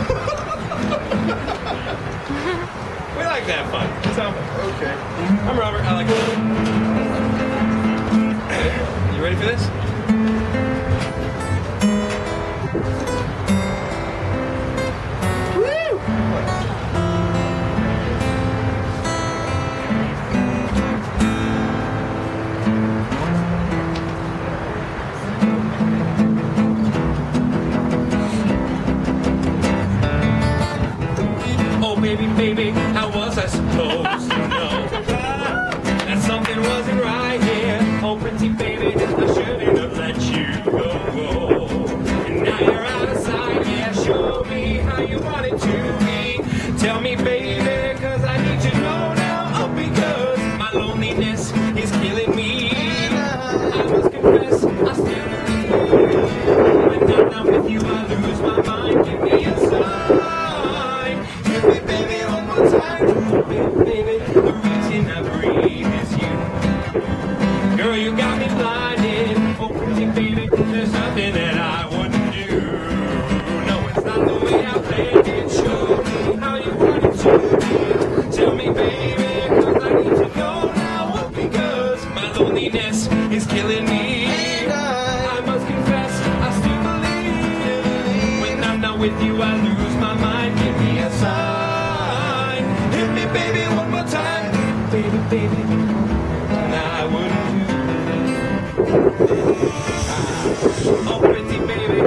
We like that fun. So, Okay. I'm Robert. I like it. You ready for this? Oh baby, baby, how was I supposed to know that something wasn't right here? Oh pretty baby, I shouldn't have let you go. And now you're out of sight, yeah, show me how you want it to be. Tell me baby, cause I need to know now. Oh because my loneliness is killing me. I must confess, I still believe. When I'm not with you, I lose my mind. Give me a sign. Hit me, baby, one more time. Baby, the reason I breathe is you. Girl, you got me blinded. Oh, pretty baby, there's nothing that I wouldn't do. No, it's not the way I planned it. Show me how you want it to be. Tell me, baby, cause I need to know now. Oh, because my loneliness is killing me. I must confess, I still believe. When I'm not with you, I lose my mind. Give me a sign. Hit me, baby, one more time. Baby, baby, now I wouldn't do. Oh, pretty baby,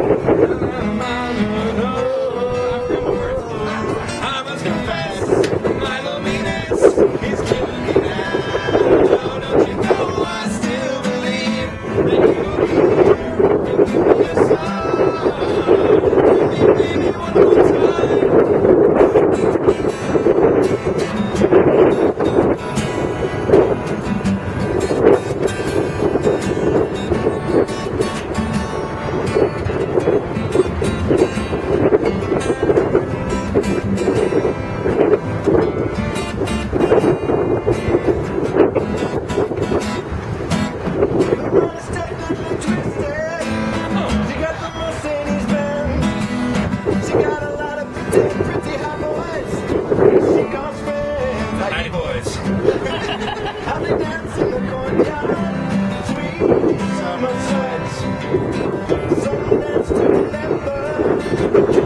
I must confess, my loneliness is killing me now. Don't you know I still believe that you'll be here. Give me a sign. Baby, one more time. Mighty boys. How they dance in the courtyard, sweet summer sights. Some dance to remember.